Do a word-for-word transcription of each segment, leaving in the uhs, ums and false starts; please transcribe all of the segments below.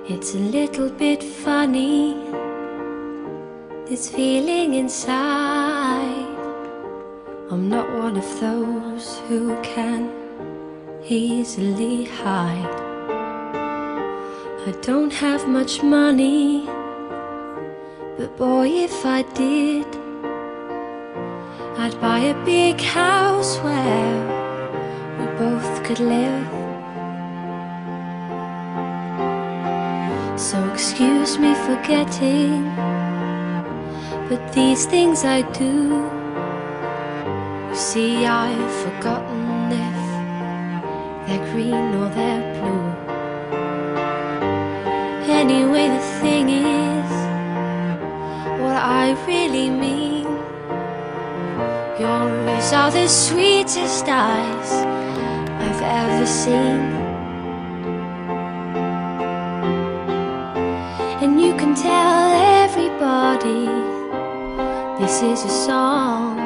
It's a little bit funny, this feeling inside. I'm not one of those who can easily hide. I don't have much money, but boy, if I did, I'd buy a big house where we both could live. So excuse me for getting, but these things I do. You see, I've forgotten if they're green or they're blue. Anyway, the thing is, what I really mean, your eyes are the sweetest eyes I've ever seen. And you can tell everybody this is a song.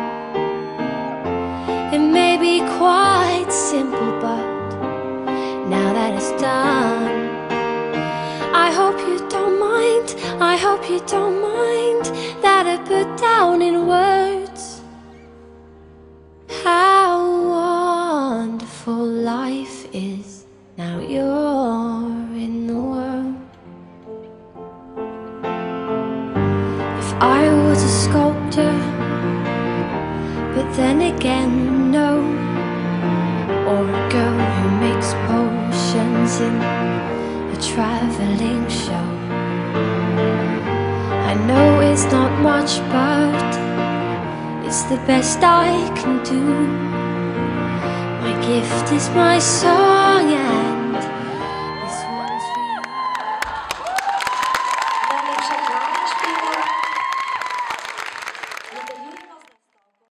It may be quite simple, but now that it's done, I hope you don't mind, I hope you don't mind that I put down in words how wonderful life is now you're in the world. If I was a sculptor, but then again no, or a girl who makes potions in a traveling show, I know it's not much, but it's the best I can do. My gift is my song.